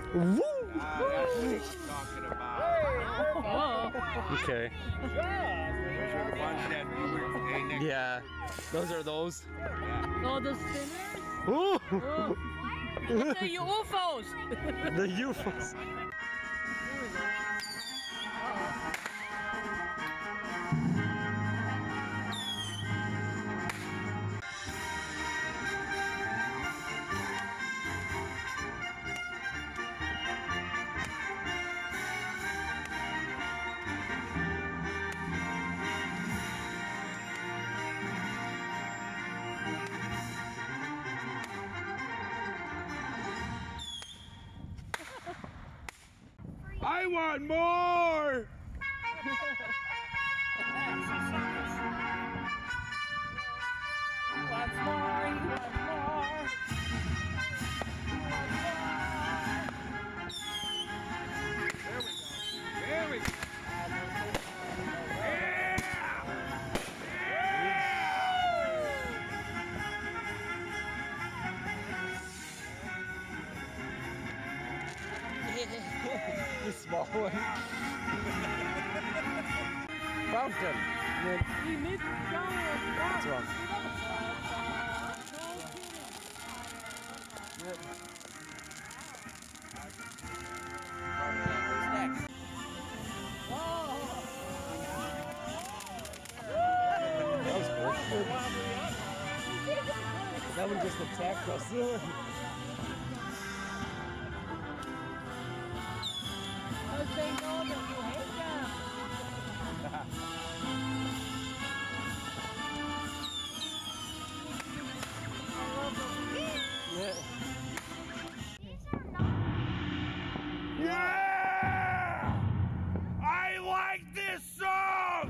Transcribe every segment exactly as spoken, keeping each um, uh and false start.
Woo! Ah, that's what he's talking about. Okay. Those are the ones that we were playing next. Yeah. Those are those. Yeah. Oh, the spinners? Ooh! Oh. The U F Os! The U F Os. I want more! What's more? He wants more. There we go. There we go. Yeah! The small one. Fountain. He missed down. What's wrong? That was cool. That one just attacked us. Because they know that you hate them. Yeah. Yeah! I like this song!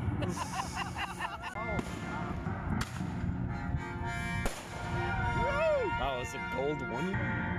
Wow, it's a gold one.